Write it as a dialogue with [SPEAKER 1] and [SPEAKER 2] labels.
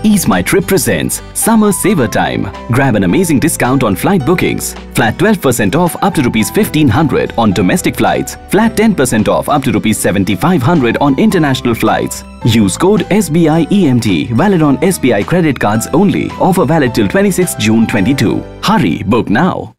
[SPEAKER 1] Ease My Trip presents Summer Saver Time. Grab an amazing discount on flight bookings. Flat 12% off up to Rs 1500 on domestic flights. Flat 10% off up to Rs 7500 on international flights. Use code SBI EMT valid on SBI credit cards only. Offer valid till 26 June 22. Hurry, book now.